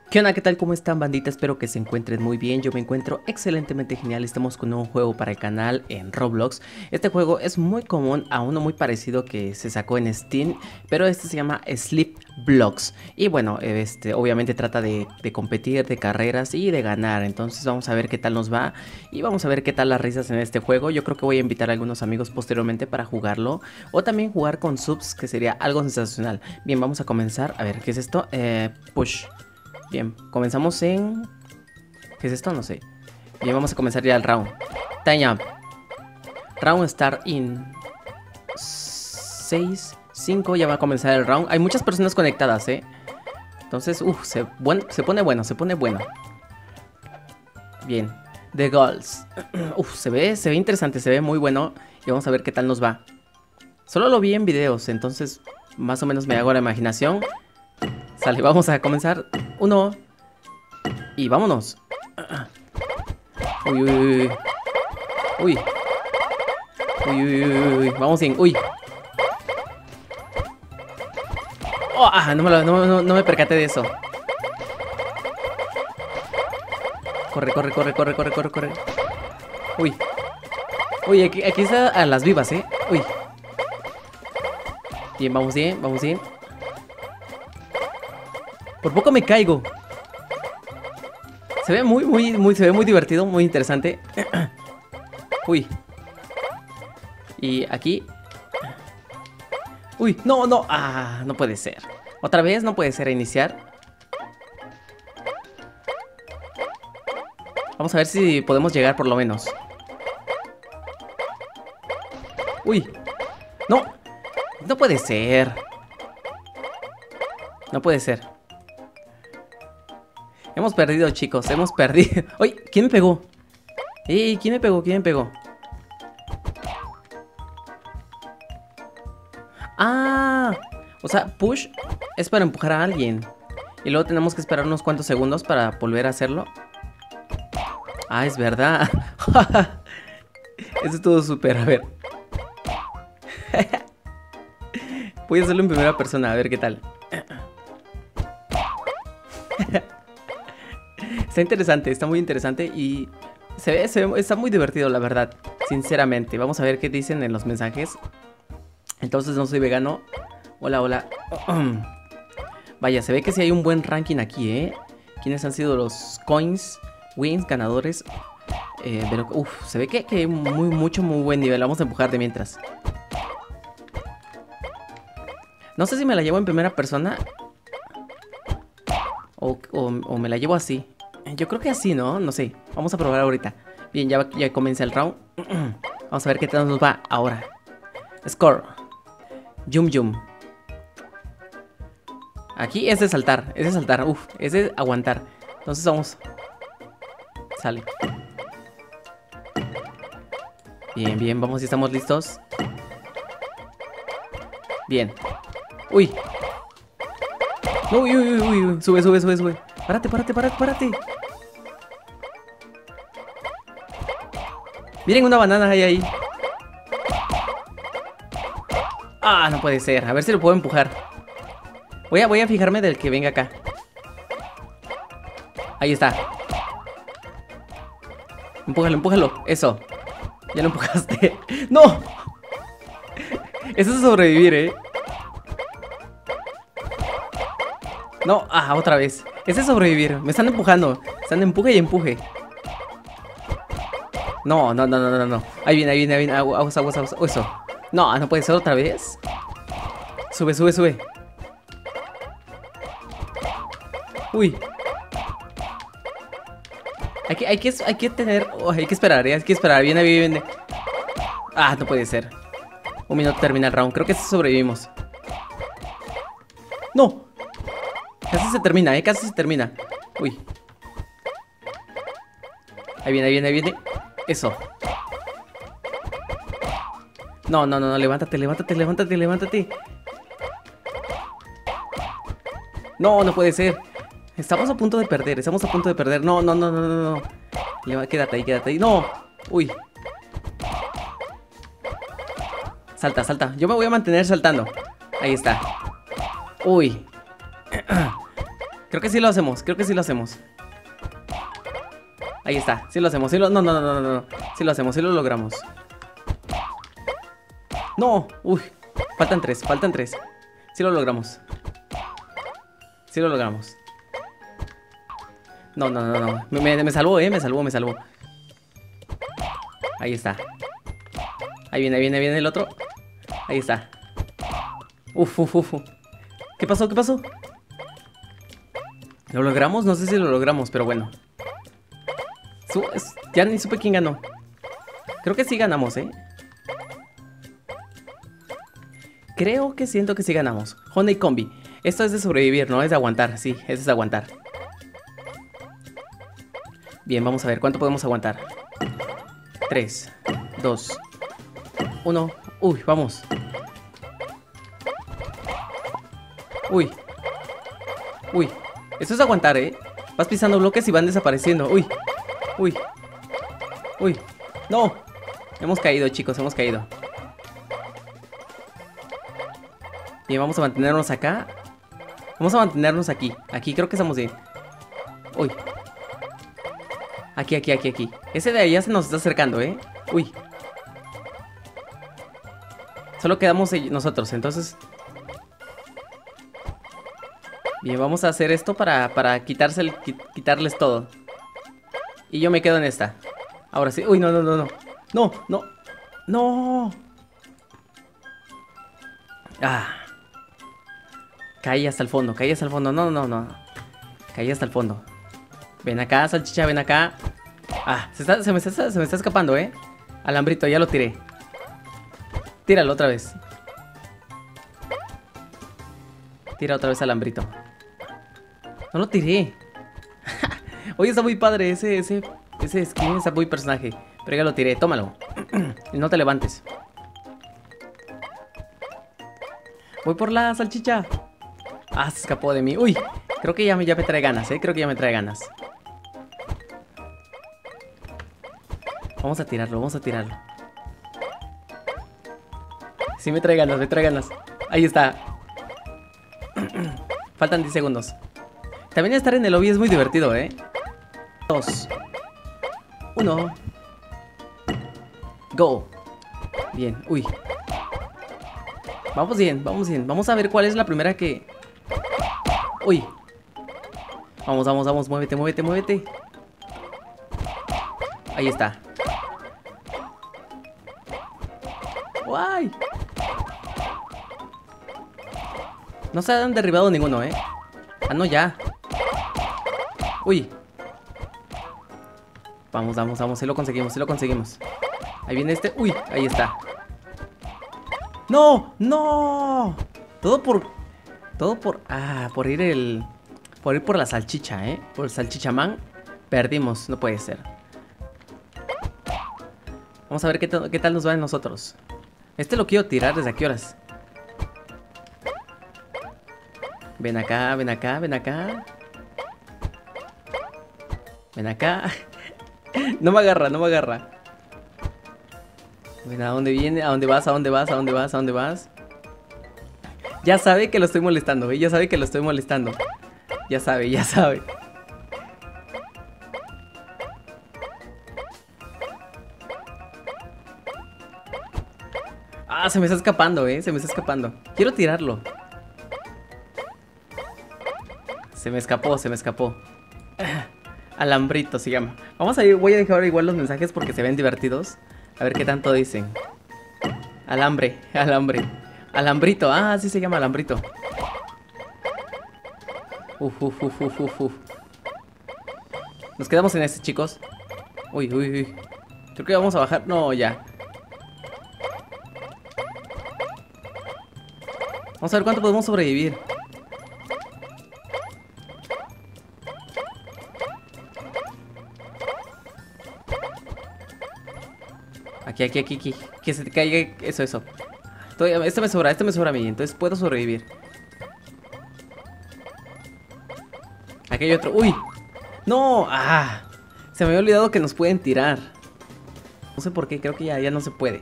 ¿Qué onda? ¿Qué tal? ¿Cómo están, bandita? Espero que se encuentren muy bien. Yo me encuentro excelentemente genial. Estamos con un juego para el canal en Roblox. Este juego es muy común a uno muy parecido que se sacó en Steam, pero este se llama Sleep Blocks. Y bueno, obviamente trata de competir, de carreras y de ganar. Entonces vamos a ver qué tal nos va y vamos a ver qué tal las risas en este juego. Yo creo que voy a invitar a algunos amigos posteriormente para jugarlo o también jugar con subs, que sería algo sensacional. Bien, vamos a comenzar. A ver, ¿qué es esto? Push. Bien, comenzamos en... ¿Qué es esto? No sé. Bien, vamos a comenzar ya el round. Time up. Round start in 6, 5, ya va a comenzar el round. Hay muchas personas conectadas, Entonces, se pone bueno, se pone bueno. Bien, The Goals. Se ve interesante, se ve muy bueno. Y vamos a ver qué tal nos va. Solo lo vi en videos, entonces más o menos me hago la imaginación. Sale, vamos a comenzar. 1. Y vámonos. Uy, uy, uy. Uy. Uy, uy, uy, uy. Vamos bien, uy. Oh, no me percaté de eso. Corre, corre, corre, corre, corre, corre, corre. Uy. Uy, aquí está a las vivas, Uy. Bien, vamos bien, vamos bien. Por poco me caigo. Se ve se ve muy divertido, muy interesante. Uy. Y aquí. Uy, no. No puede ser. Otra vez, no puede ser iniciar. Vamos a ver si podemos llegar por lo menos. Uy. No. No puede ser. No puede ser. Hemos perdido, chicos, hemos perdido. ¡Uy! ¿Quién me pegó? ¡Ey! ¿Quién me pegó? ¿Quién me pegó? ¡Ah! O sea, push es para empujar a alguien. Y luego tenemos que esperar unos cuantos segundos para volver a hacerlo. Ah, es verdad. Eso estuvo súper, a ver. Voy a hacerlo en primera persona, a ver qué tal. Está interesante, está muy interesante y está muy divertido, la verdad, sinceramente. Vamos a ver qué dicen en los mensajes. Entonces, no soy vegano. Hola, hola. Vaya, se ve que sí hay un buen ranking aquí, ¿Quiénes han sido los coins, wins, ganadores? Pero, se ve que hay muy buen nivel. Vamos a empujar de mientras. No sé si me la llevo en primera persona o me la llevo así. Yo creo que así, ¿no? No sé. Vamos a probar ahorita. Bien, ya comienza el round. Vamos a ver qué tal nos va ahora. Score. Yum. Aquí es de saltar. Es de saltar. Es de aguantar. Entonces vamos. Sale. Bien. Vamos, ya estamos listos. Bien. Uy. No, uy. Sube. Párate. Miren una banana ahí. Ah, no puede ser. A ver si lo puedo empujar. Voy a fijarme del que venga acá. Ahí está. Empújalo. Eso. Ya lo empujaste. ¡No! Eso es sobrevivir, No, otra vez. Ese es sobrevivir. Me están empujando. Están empuje y empuje. No. Ahí viene. Aguas. Eso. No puede ser otra vez. Sube. Uy. Hay que tener. Hay que esperar, Hay que esperar. Viene. No puede ser. Un minuto termina el round. Creo que sí sobrevivimos. ¡No! Casi se termina, casi se termina. Uy. Ahí viene. Eso. No, levántate. No puede ser. Estamos a punto de perder, No. Quédate ahí. No. Uy. Salta. Yo me voy a mantener saltando. Ahí está. Uy. Creo que sí lo hacemos, creo que sí lo hacemos. Ahí está, sí lo hacemos, sí lo... No, no, no, no, no. Sí lo hacemos, sí lo logramos. No, uy, faltan tres, faltan tres. Sí lo logramos. Sí lo logramos. No, no, no, no. Me salvó, me salvó, me salvó. Ahí está. Ahí viene, viene, viene el otro. Ahí está. Uf, uf, uf. ¿Qué pasó? ¿Qué pasó? ¿Lo logramos? No sé si lo logramos, pero bueno. Ya ni supe quién ganó. Creo que sí ganamos, ¿eh? Creo que siento que sí ganamos. Honey Combi. Esto es de sobrevivir, no es de aguantar. Sí, es de aguantar. Bien, vamos a ver cuánto podemos aguantar. 3, 2, 1. Uy, vamos. Uy. Uy. Esto es de aguantar, ¿eh? Vas pisando bloques y van desapareciendo. Uy. Uy. Uy. No. Hemos caído, chicos, hemos caído. Bien, vamos a mantenernos acá. Vamos a mantenernos aquí. Aquí creo que estamos bien. Uy. Aquí, aquí, aquí, aquí. Ese de allá se nos está acercando, ¿eh? Uy. Solo quedamos nosotros, entonces... Bien, vamos a hacer esto para quitarles todo. Y yo me quedo en esta. Ahora sí. Uy, no, no, no, no. No, no. No. Ah. Caí hasta el fondo, caí hasta el fondo. No, no, no. Caí hasta el fondo. Ven acá, salchicha, ven acá. Ah, se me está escapando, ¿eh? Alambrito, ya lo tiré. Tíralo otra vez. Tira otra vez alambrito. No lo tiré. Oye, está muy padre ese skin, está muy personaje. Pero ya lo tiré, tómalo. Y no te levantes. Voy por la salchicha. Ah, se escapó de mí. Uy, creo que ya me trae ganas, creo que ya me trae ganas. Vamos a tirarlo, vamos a tirarlo. Sí, me trae ganas, me trae ganas. Ahí está. Faltan 10 segundos. También estar en el lobby es muy divertido, 2, 1. Go. Bien, uy. Vamos bien, vamos bien. Vamos a ver cuál es la primera que... Uy. Vamos, vamos, vamos. Muévete, muévete, muévete. Ahí está. ¡Guay! No se han derribado ninguno, Ah, no, ya. Uy. Vamos, vamos, vamos. Sí lo conseguimos, sí lo conseguimos. Ahí viene este. Uy, ahí está. ¡No! ¡No! Todo por... Ah, por ir por la salchicha, Por el salchichamán. Perdimos, no puede ser. Vamos a ver qué tal nos va en nosotros. Este lo quiero tirar, ¿desde a qué horas? Ven acá, ven acá, ven acá. Ven acá. No me agarra, no me agarra. Ven, ¿a dónde viene? ¿A dónde vas? ¿A dónde vas? ¿A dónde vas? ¿A dónde vas? Ya sabe que lo estoy molestando, Ya sabe que lo estoy molestando. Ya sabe, ya sabe. Ah, se me está escapando, Se me está escapando. Quiero tirarlo. Se me escapó, se me escapó. Alambrito se llama. Vamos a ir, voy a dejar igual los mensajes porque se ven divertidos. A ver qué tanto dicen. Alambre, alambre. Alambrito, ah, así se llama alambrito. Uf, uf, uf, uf, uf, uf. Nos quedamos en este, chicos. Uy, uy, uy. Creo que vamos a bajar. No, ya. Vamos a ver cuánto podemos sobrevivir. Aquí, aquí, aquí, aquí. Que se te caiga eso, eso. Este me sobra a mí, entonces puedo sobrevivir. Aquí hay otro. ¡Uy! ¡No! ¡Ah! Se me había olvidado que nos pueden tirar. No sé por qué, creo que ya no se puede.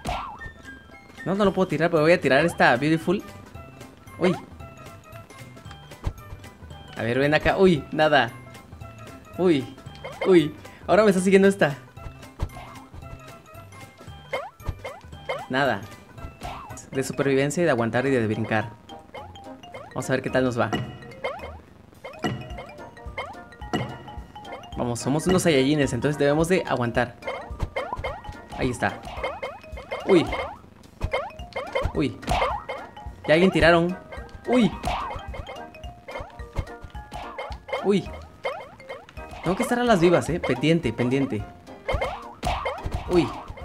No lo puedo tirar, pero voy a tirar esta Beautiful. ¡Uy! A ver, ven acá. Uy, nada. Uy, uy. Ahora me está siguiendo esta. Nada. De supervivencia y de aguantar y de brincar. Vamos a ver qué tal nos va. Vamos, somos unos saiyajines, entonces debemos de aguantar. Ahí está. Uy. Uy. Ya alguien tiraron. Uy. Uy. Tengo que estar a las vivas, pendiente, pendiente. Uy.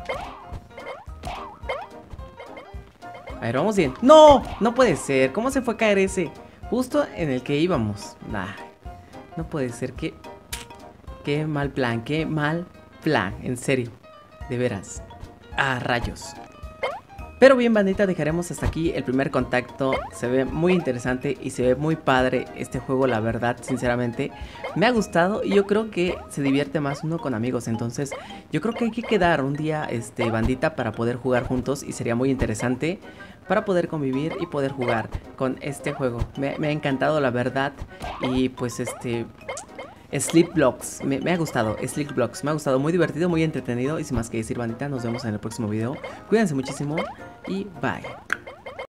A ver, vamos bien. ¡No! No puede ser. ¿Cómo se fue a caer ese? Justo en el que íbamos. Nah. No puede ser. Qué mal plan. Qué mal plan. En serio. De veras. Ah, rayos. Pero bien, bandita, dejaremos hasta aquí el primer contacto. Se ve muy interesante y se ve muy padre este juego, la verdad, sinceramente. Me ha gustado y yo creo que se divierte más uno con amigos. Entonces, yo creo que hay que quedar un día, bandita, para poder jugar juntos. Y sería muy interesante para poder convivir y poder jugar con este juego. Me ha encantado, la verdad. Y pues Sleep Blocks, me ha gustado, Sleep Blocks, me ha gustado, muy divertido, muy entretenido. Y sin más que decir, bandita, nos vemos en el próximo video. Cuídense muchísimo y bye.